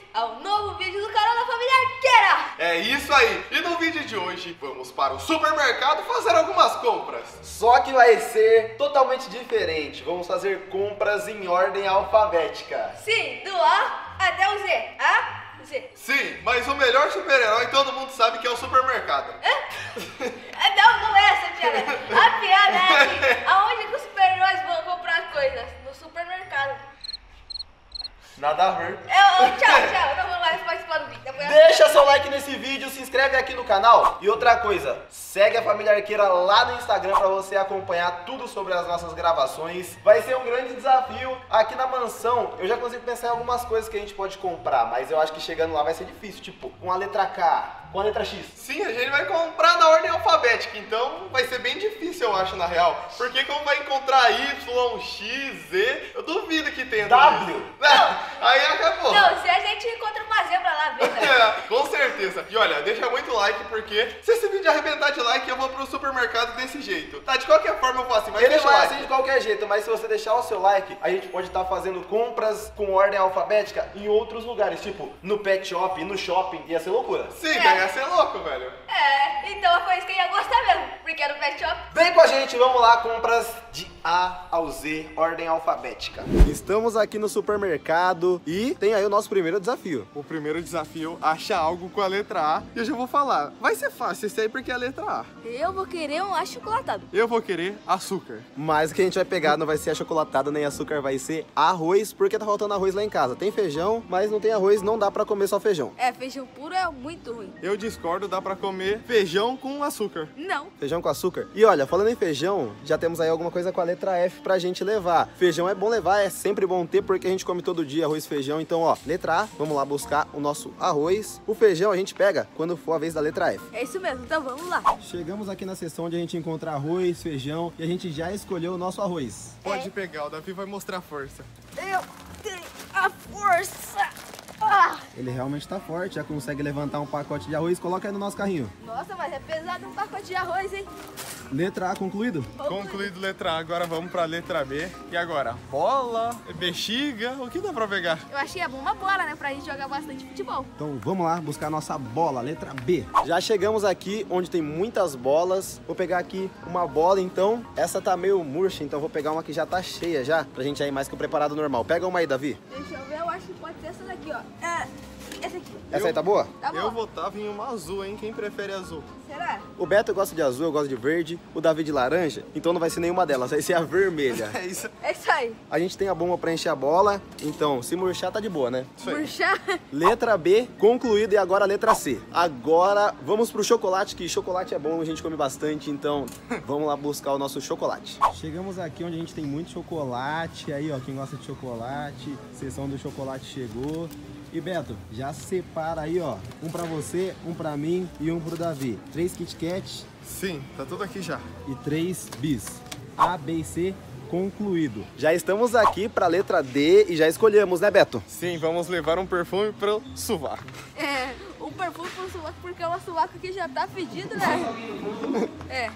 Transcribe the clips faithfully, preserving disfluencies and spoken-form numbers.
ao novo vídeo do canal da família Arqueira. É isso aí, e no vídeo de hoje vamos para o supermercado fazer algumas compras. Só que vai ser totalmente diferente, vamos fazer compras em ordem alfabética. Sim, do A até o Z. A, Z. Sim, mas o melhor super-herói todo mundo sabe que é o supermercado. É, não, não é essa piada. A piada é que aonde que os super-heróis vão comprar as coisas? No supermercado. Nada a ver. Eu, eu, tchau, tchau. Não vou mais participar do vídeo. Depois- Deixa seu like nesse vídeo, se inscreve aqui no canal. E outra coisa, segue a família Arqueira lá no Instagram para você acompanhar tudo sobre as nossas gravações. Vai ser um grande desafio aqui na mansão. Eu já consigo pensar em algumas coisas que a gente pode comprar, mas eu acho que chegando lá vai ser difícil, tipo, com a letra K, com a letra X. Sim, a gente vai comprar na ordem alfabética, então vai ser bem difícil, eu acho, na real. Porque como vai encontrar Y, X, Z, eu duvido que tenha W. tudo isso. É, aí acabou. Não, se a gente encontra uma zebra lá, vem. É, com certeza. E olha, deixa muito like, porque se esse vídeo arrebentar de like, eu vou pro supermercado desse jeito. Tá, de qualquer forma eu faço assim, mas Ele deixa o vai like. assim de qualquer jeito, mas se você deixar o seu like, a gente pode estar fazendo compras com ordem alfabética em outros lugares, tipo no pet shop, no shopping, ia ser loucura. Sim, É. ia ser louco, velho. É, então foi isso que eu ia gostar mesmo, porque era o pet shop. Vem com a gente, vamos lá, compras de A ao Z, ordem alfabética. Estamos aqui no supermercado e tem aí o nosso primeiro desafio. O primeiro desafio, achar algo com a letra A. E eu já vou falar, vai ser fácil esse aí porque é a letra A. Eu vou querer um achocolatado. Eu vou querer açúcar. Mas o que a gente vai pegar não vai ser achocolatado nem açúcar, vai ser arroz, porque tá faltando arroz lá em casa. Tem feijão, mas não tem arroz, não dá pra comer só feijão. É, feijão puro é muito ruim. Eu discordo, dá pra comer feijão com açúcar. Não. Feijão com açúcar. E olha, falando em feijão, já temos aí alguma coisa com a letra F pra gente levar. Feijão é bom levar, é sempre bom ter, porque a gente come todo dia arroz e feijão. Então, ó, letra A, vamos lá buscar o nosso arroz. O feijão a gente pega quando for a vez da letra F. É isso mesmo, então vamos lá. Chegamos aqui na seção onde a gente encontra arroz, feijão, e a gente já escolheu o nosso arroz. Pode É. pegar, o Davi vai mostrar força. Eu tenho a força. Ah. Ele realmente tá forte, já consegue levantar um pacote de arroz. Coloca aí no nosso carrinho. Nossa, mas é pesado um pacote de arroz, hein? Letra A concluído. Concluído letra A, agora vamos pra letra B. E agora? Bola, bexiga, o que dá pra pegar? Eu achei a bom uma bola, né? Pra gente jogar bastante futebol. Então vamos lá buscar a nossa bola, letra B. Já chegamos aqui onde tem muitas bolas. Vou pegar aqui uma bola, então. Essa tá meio murcha, então vou pegar uma que já tá cheia já, pra gente ir mais que o preparado normal. Pega uma aí, Davi. Deixa eu ver, eu acho que pode ser essa daqui, ó. É, essa aqui. Essa aí tá boa? Tá bom. Eu votava em uma azul, hein? Quem prefere azul? Será? O Beto gosta de azul, eu gosto de verde. O Davi de laranja, então não vai ser nenhuma delas, vai ser a vermelha. É isso. É isso aí. A gente tem a bomba pra encher a bola, então se murchar tá de boa, né? Isso aí. Murchar. Letra B, concluído, e agora a letra C. Agora vamos pro chocolate, que chocolate é bom, a gente come bastante, então vamos lá buscar o nosso chocolate. Chegamos aqui onde a gente tem muito chocolate, aí ó, quem gosta de chocolate, sessão do chocolate chegou. E Beto, já separa aí ó, um pra você, um pra mim e um pro Davi. Três Kit Kat Sim, tá tudo aqui já. e três bis. A, B e C. Concluído. Já estamos aqui para a letra D e já escolhemos, né, Beto? Sim, vamos levar um perfume pro sovaco. É, um perfume pro sovaco, porque o sovaco aqui já tá fedido, né? É.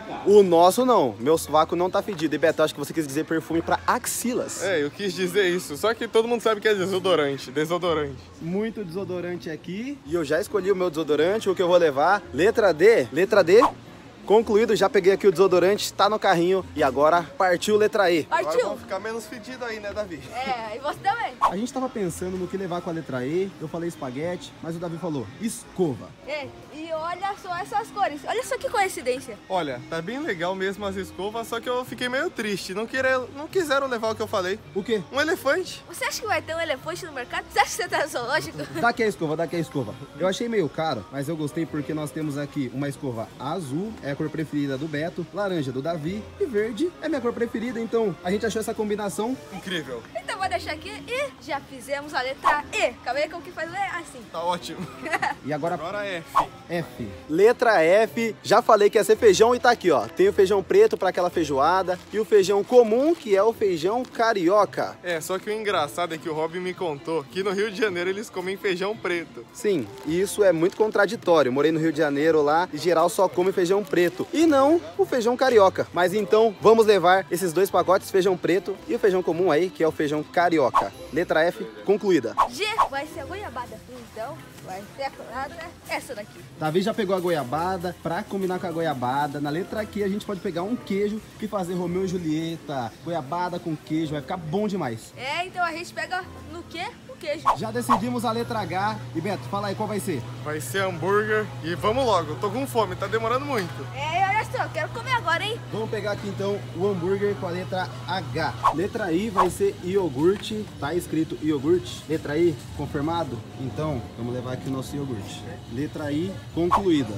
O nosso não. Meu sovaco não tá fedido. E Beto, acho que você quis dizer perfume para axilas. É, eu quis dizer isso, só que todo mundo sabe que é desodorante, desodorante. Muito desodorante aqui. E eu já escolhi o meu desodorante, o que eu vou levar. Letra D. Letra D. Concluído, já peguei aqui o desodorante, está no carrinho e agora partiu letra E. Agora Partiu. vamos ficar menos fedido aí, né, Davi? É, e você também. A gente tava pensando no que levar com a letra E, eu falei espaguete, mas o Davi falou escova. É, e olha só essas cores. Olha só que coincidência. Olha, tá bem legal mesmo as escovas, só que eu fiquei meio triste. Não, querer, não quiseram levar o que eu falei. O quê? Um elefante. Você acha que vai ter um elefante no mercado? Você acha que você tá zoológico? Dá aqui a escova, dá aqui a escova. Eu achei meio caro, mas eu gostei porque nós temos aqui uma escova azul, é a cor preferida do Beto, laranja do Davi e verde é minha cor preferida, então a gente achou essa combinação. Incrível. Então vou deixar aqui e já fizemos a letra E. Acabei com o que faz ler assim. Tá ótimo. E agora Agora é F. F. Letra F, já falei que ia ser feijão e tá aqui, ó. Tem o feijão preto para aquela feijoada e o feijão comum, que é o feijão carioca. É, só que o engraçado é que o Robin me contou que no Rio de Janeiro eles comem feijão preto. Sim, e isso é muito contraditório. Morei no Rio de Janeiro lá e geral só come feijão preto e não o feijão carioca. Mas então vamos levar esses dois pacotes, feijão preto e o feijão comum aí, que é o feijão carioca. carioca. Letra F, concluída. G vai ser a goiabada. Então, vai ser a letra essa daqui. Davi já pegou a goiabada. Pra combinar com a goiabada, na letra Q a gente pode pegar um queijo e fazer Romeu e Julieta. Goiabada com queijo, vai ficar bom demais. É, então a gente pega no quê? O queijo. Já decidimos a letra H. E Beto, fala aí qual vai ser. Vai ser hambúrguer e vamos logo, eu tô com fome, tá demorando muito. É, olha só, quero comer agora, hein? Vamos pegar aqui então o hambúrguer com a letra H. Letra I vai ser iogurte. Tá escrito iogurte. Letra I, confirmado? Então, vamos levar aqui o nosso iogurte. Letra I, concluída.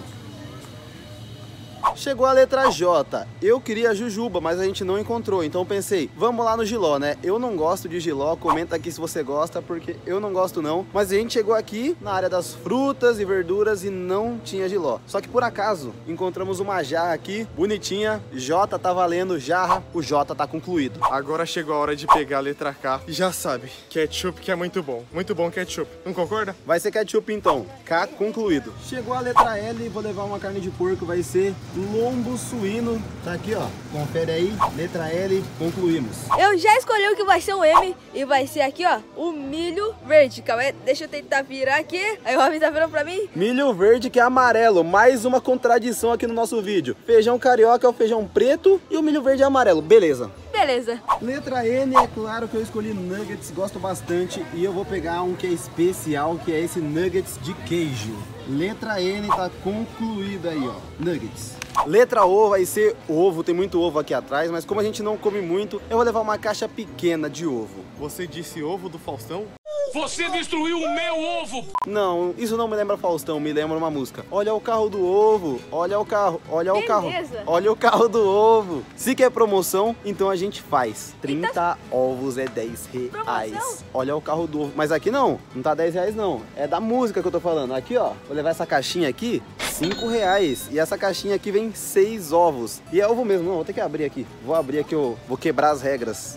Chegou a letra J. Eu queria jujuba, mas a gente não encontrou. Então pensei, vamos lá no jiló, né? Eu não gosto de jiló. Comenta aqui se você gosta, porque eu não gosto não. Mas a gente chegou aqui na área das frutas e verduras e não tinha jiló. Só que por acaso, encontramos uma jarra aqui, bonitinha. J tá valendo jarra, o J tá concluído. Agora chegou a hora de pegar a letra K. E já sabe, ketchup que é muito bom. Muito bom ketchup. Não concorda? Vai ser ketchup então. K concluído. Chegou a letra L, vou levar uma carne de porco, vai ser lombo suíno. Tá aqui, ó. Confere aí. Letra L, concluímos. Eu já escolhi o que vai ser o M e vai ser aqui, ó, o milho verde. Calma aí, deixa eu tentar virar aqui. Aí o Robin tá virando pra mim. Milho verde que é amarelo. Mais uma contradição aqui no nosso vídeo. Feijão carioca é o feijão preto e o milho verde é amarelo. Beleza. Beleza. Letra N, é claro que eu escolhi nuggets, gosto bastante. E eu vou pegar um que é especial, que é esse nuggets de queijo. Letra N tá concluída aí, ó. Nuggets. Letra O vai ser ovo, tem muito ovo aqui atrás, mas como a gente não come muito, eu vou levar uma caixa pequena de ovo. Você disse ovo do Faustão? Você destruiu o meu ovo! Não, isso não me lembra Faustão, me lembra uma música. Olha o carro do ovo, olha o carro, olha o carro, Beleza. olha o carro do ovo. Se quer promoção, então a gente faz. trinta ovos é dez reais. Promoção? Olha o carro do ovo. Mas aqui não, não tá dez reais não. É da música que eu tô falando. Aqui, ó, vou levar essa caixinha aqui, cinco reais. E essa caixinha aqui vem seis ovos. E é ovo mesmo, não, vou ter que abrir aqui. Vou abrir aqui, eu vou quebrar as regras.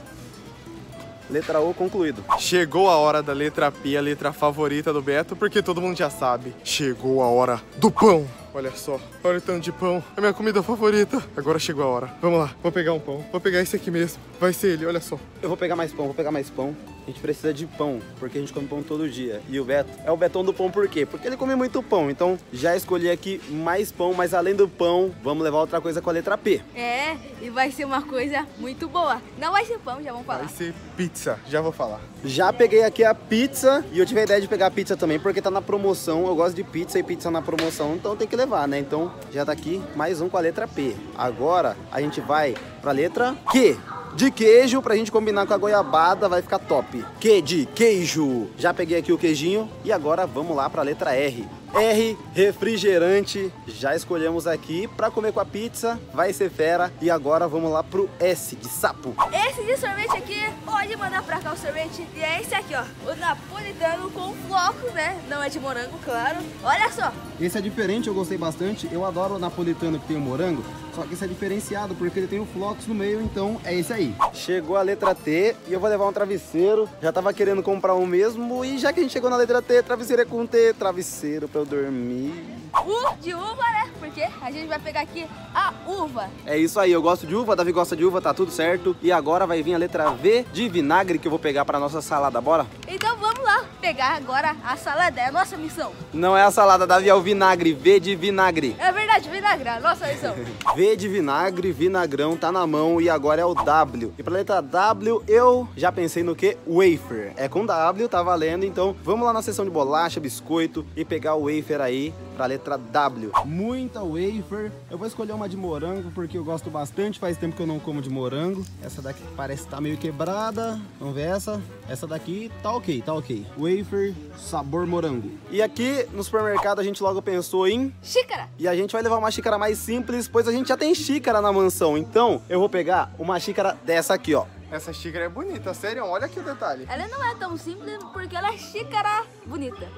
Letra O concluído. Chegou a hora da letra P, a letra favorita do Beto, porque todo mundo já sabe. Chegou a hora do pão. Olha só, olha o tanto de pão. É a minha comida favorita. Agora chegou a hora. Vamos lá, vou pegar um pão. Vou pegar esse aqui mesmo. Vai ser ele, olha só. Eu vou pegar mais pão, vou pegar mais pão. A gente precisa de pão, porque a gente come pão todo dia. E o Beto é o Betão do pão por quê? Porque ele come muito pão. Então já escolhi aqui mais pão, mas além do pão, vamos levar outra coisa com a letra P. É, e vai ser uma coisa muito boa. Não vai ser pão, já vamos falar. Vai ser pizza, já vou falar. Já peguei aqui a pizza e eu tive a ideia de pegar a pizza também, porque tá na promoção. Eu gosto de pizza e pizza na promoção, então tem que levar, né? Então já tá aqui mais um com a letra P. Agora a gente vai pra letra Q. De queijo, pra gente combinar com a goiabada, vai ficar top. Q de queijo. Já peguei aqui o queijinho e agora vamos lá pra letra R. R, refrigerante, já escolhemos aqui pra comer com a pizza, vai ser fera. E agora vamos lá pro S de sapo. Esse de sorvete aqui, pode mandar pra cá o sorvete. E é esse aqui, ó, o napolitano com flocos, né? Não é de morango, claro. Olha só. Esse é diferente, eu gostei bastante. Eu adoro o napolitano que tem o morango, só que esse é diferenciado porque ele tem o flocos no meio, então é esse aí. Chegou a letra T e eu vou levar um travesseiro. Já tava querendo comprar um mesmo e já que a gente chegou na letra T, travesseiro é com T, travesseiro pra eu dormir. U de uva, né? Porque a gente vai pegar aqui a uva. É isso aí, eu gosto de uva, Davi gosta de uva, tá tudo certo. E agora vai vir a letra V de vinagre que eu vou pegar pra nossa salada, bora? Então vamos lá pegar agora a salada, é a nossa missão. Não é a salada, Davi, é o vinagre, V de vinagre. É verdade, vinagre, a nossa missão. V de vinagre, vinagrão, tá na mão e agora é o W. E pra letra W, eu já pensei no que? Wafer. É com W, tá valendo, então vamos lá na seção de bolacha, biscoito e pegar o wafer aí pra letra W. Muita wafer. Eu vou escolher uma de morango porque eu gosto bastante, faz tempo que eu não como de morango. Essa daqui parece que tá meio quebrada. Vamos ver essa. Essa daqui tá ok, tá ok. Wafer, sabor morango. E aqui no supermercado a gente logo pensou em... Xícara. E a gente vai levar uma xícara mais simples, pois a gente já tem xícara na mansão. Então eu vou pegar uma xícara dessa aqui, ó. Essa xícara é bonita, sério, olha aqui o detalhe. Ela não é tão simples porque ela é xícara bonita.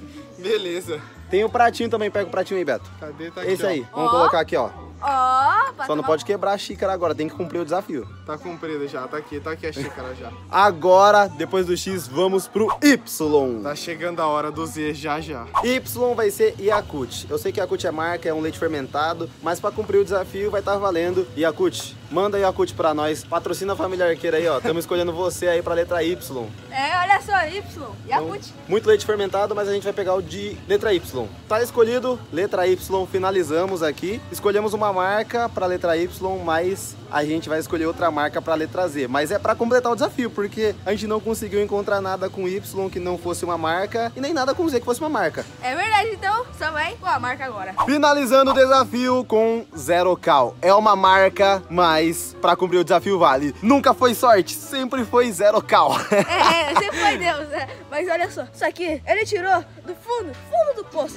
Beleza. Tem o pratinho também, pega o pratinho aí, Beto. Cadê? Tá aqui, Esse aí, ó. vamos Ó. colocar aqui, ó. Ó, pra Só não tomar pode um- quebrar a xícara agora, tem que cumprir o desafio. Tá cumprido já, tá aqui, tá aqui a xícara já. Agora, depois do X, vamos pro Y. Tá chegando a hora do Z já já. Y vai ser Yakult. Eu sei que Yakult é marca, é um leite fermentado, mas pra cumprir o desafio vai estar valendo. Yakult, manda Yakult pra nós. Patrocina a família Arqueira aí, ó. Estamos escolhendo você aí pra letra Y. É, olha só, Y. Yakult. Muito leite fermentado, mas a gente vai pegar o de letra Y. Tá escolhido, letra Y, finalizamos aqui. Escolhemos uma marca pra letra Y, mas a gente vai escolher outra marca pra letra Z. Mas é pra completar o desafio, porque a gente não conseguiu encontrar nada com Y que não fosse uma marca e nem nada com Z que fosse uma marca. É verdade, então só vai com a marca agora. Finalizando o desafio com Zero Cal. É uma marca, mas pra cumprir o desafio vale. Nunca foi sorte, sempre foi Zero Cal. É, é, sempre foi Deus, né? Mas olha só, isso aqui ele tirou do fundo, fundo do poço.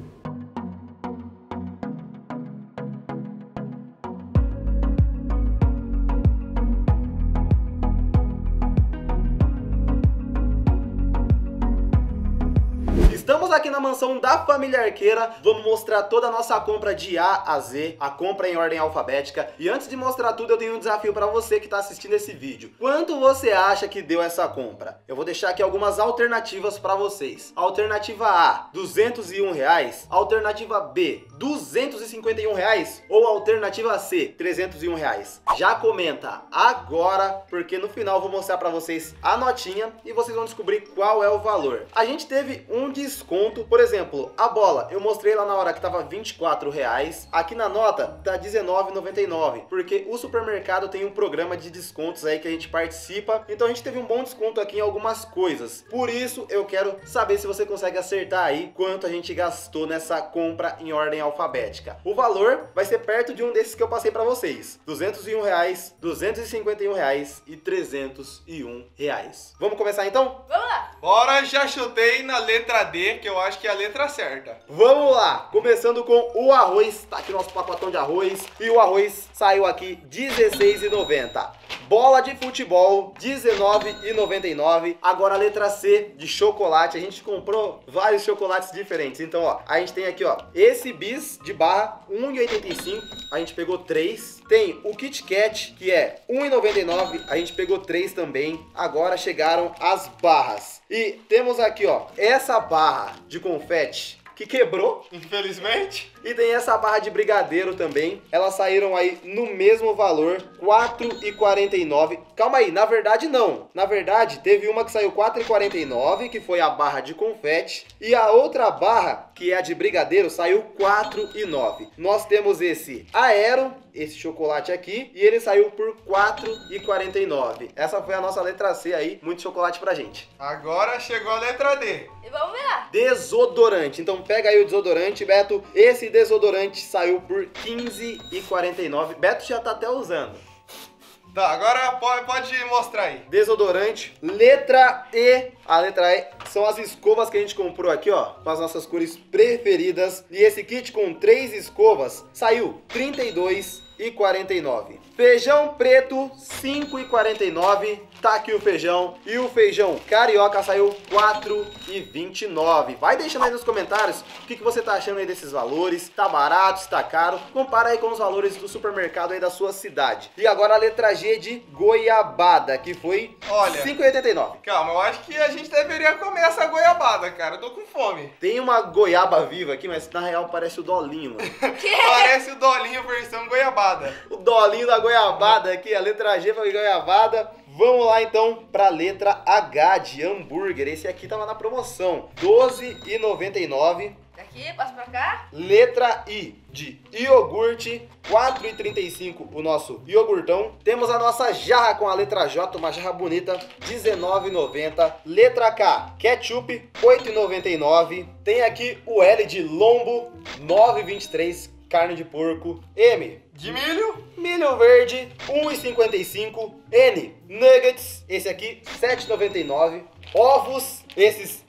Estamos aqui na mansão da família Arqueira, vamos mostrar toda a nossa compra de A a Z, a compra em ordem alfabética. E antes de mostrar tudo, eu tenho um desafio para você que está assistindo esse vídeo. Quanto você acha que deu essa compra? Eu vou deixar aqui algumas alternativas para vocês. Alternativa A, duzentos e um reais. Alternativa B, duzentos e cinquenta e um reais. Ou alternativa C, trezentos e um reais. Já comenta agora, porque no final eu vou mostrar para vocês a notinha e vocês vão descobrir qual é o valor. A gente teve um desconto. Por exemplo, a bola, eu mostrei lá na hora que tava vinte e quatro reais. Aqui na nota tá dezenove reais e noventa e nove centavos, porque o supermercado tem um programa de descontos aí que a gente participa. Então a gente teve um bom desconto aqui em algumas coisas. Por isso eu quero saber se você consegue acertar aí quanto a gente gastou nessa compra em ordem alfabética. O valor vai ser perto de um desses que eu passei para vocês: duzentos e um reais, duzentos e cinquenta e um reais e trezentos e um reais. Vamos começar então? Vamos lá. Bora, já chutei na letra D, que eu acho que é a letra certa. Vamos lá, começando com o arroz. Tá aqui nosso pacotão de arroz e o arroz saiu aqui dezesseis reais e noventa centavos. Bola de futebol, dezenove reais e noventa e nove centavos. Agora a letra C de chocolate. A gente comprou vários chocolates diferentes. Então, ó, a gente tem aqui, ó, esse bis de barra, um real e oitenta e cinco centavos. A gente pegou três. Tem o Kit Kat, que é um real e noventa e nove centavos. A gente pegou três também. Agora chegaram as barras. E temos aqui, ó, essa barra de confete que quebrou, Infelizmente. e tem essa barra de brigadeiro também. Elas saíram aí no mesmo valor, quatro reais e quarenta e nove centavos. Calma aí, na verdade não. Na verdade, teve uma que saiu quatro reais e quarenta e nove centavos, que foi a barra de confete. E a outra barra, que é a de brigadeiro, saiu quatro reais e nove centavos. Nós temos esse Aero, esse chocolate aqui, e ele saiu por quatro reais e quarenta e nove centavos. Essa foi a nossa letra C aí, muito chocolate pra gente. Agora chegou a letra D. E vamos ver lá. Desodorante. Então pega aí o desodorante, Beto. Esse desodorante saiu por quinze reais e quarenta e nove centavos. Beto já tá até usando. Tá, agora pode, pode mostrar aí. Desodorante, letra E. A letra E são as escovas que a gente comprou aqui, ó, com as nossas cores preferidas. E esse kit com três escovas saiu trinta e dois reais e quarenta e nove centavos. Feijão preto, cinco reais e quarenta e nove centavos. Tá aqui o feijão. E o feijão carioca saiu quatro reais e vinte e nove centavos. Vai deixando aí nos comentários o que, que você tá achando aí desses valores. Tá barato, está caro? Compara aí com os valores do supermercado aí da sua cidade. E agora a letra G de goiabada, que foi Olha, cinco reais e oitenta e nove centavos. Calma, eu acho que a gente deveria comer essa goiabada, cara. Eu tô com fome. Tem uma goiaba viva aqui, mas na real parece o Dolinho, mano. Parece o Dolinho versão goiabada. O Dolinho da goiabada aqui, a letra G foi goiabada. Vamos lá então para a letra H de hambúrguer. Esse aqui tava na promoção, doze reais e noventa e nove centavos. Daqui, passa pra cá. Letra I de iogurte, quatro reais e trinta e cinco centavos o nosso iogurtão. Temos a nossa jarra com a letra J, uma jarra bonita, dezenove reais e noventa centavos. Letra K, ketchup, oito reais e noventa e nove centavos. Tem aqui o L de lombo, nove reais e vinte e três centavos. Carne de porco. M De milho. milho verde, um real e cinquenta e cinco centavos. N nuggets, esse aqui, sete reais e noventa e nove centavos. Ovos, esses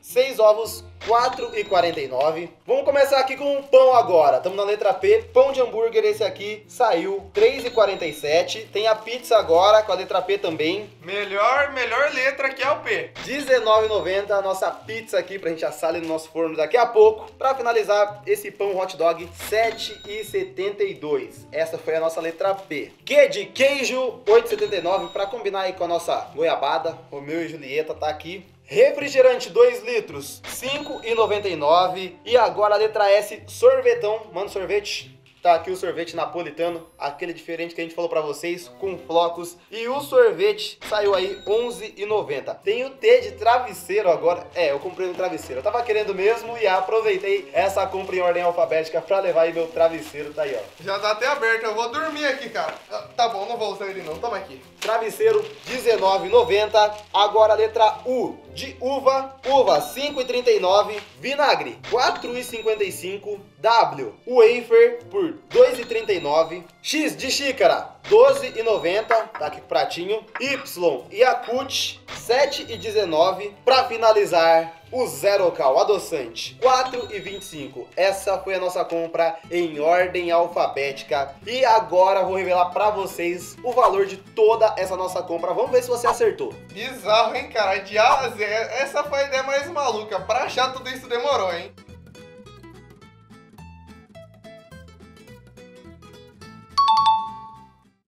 seis ovos, quatro e quarenta e nove. Vamos começar aqui com um pão agora. Estamos na letra P, pão de hambúrguer, esse aqui saiu três e quarenta e sete. Tem a pizza agora com a letra P também. Melhor, melhor letra que é o P. dezenove e noventa, a nossa pizza aqui pra gente assar ali no nosso forno daqui a pouco. Pra finalizar, esse pão hot dog, sete e setenta e dois. Essa foi a nossa letra P. Q de queijo, oito e setenta e nove, pra combinar aí com a nossa goiabada. Romeu e Julieta tá aqui. Refrigerante dois litros, cinco e noventa e nove. E agora a letra S, sorvetão. Manda sorvete. Tá aqui o sorvete napolitano, aquele diferente que a gente falou pra vocês, com flocos. E o sorvete saiu aí onze e noventa. Tem o T de travesseiro agora. É, eu comprei um travesseiro. Eu tava querendo mesmo e aproveitei essa compra em ordem alfabética pra levar aí meu travesseiro. Tá aí, ó. Já tá até aberto, eu vou dormir aqui, cara. Tá bom, não vou usar ele não, toma aqui. Travesseiro dezenove e noventa. Agora a letra U de uva. Uva cinco e trinta e nove. Vinagre quatro e cinquenta e cinco. W, wafer por dois e trinta e nove. X de xícara doze e noventa. Tá aqui com o pratinho. Y e Yakult sete e dezenove. Pra finalizar, o Zero Cal adoçante quatro e vinte e cinco. Essa foi a nossa compra em ordem alfabética. E agora vou revelar pra vocês o valor de toda essa nossa compra. Vamos ver se você acertou. Bizarro, hein, cara? De A a Z. Essa foi a ideia mais maluca. Pra achar tudo isso demorou, hein?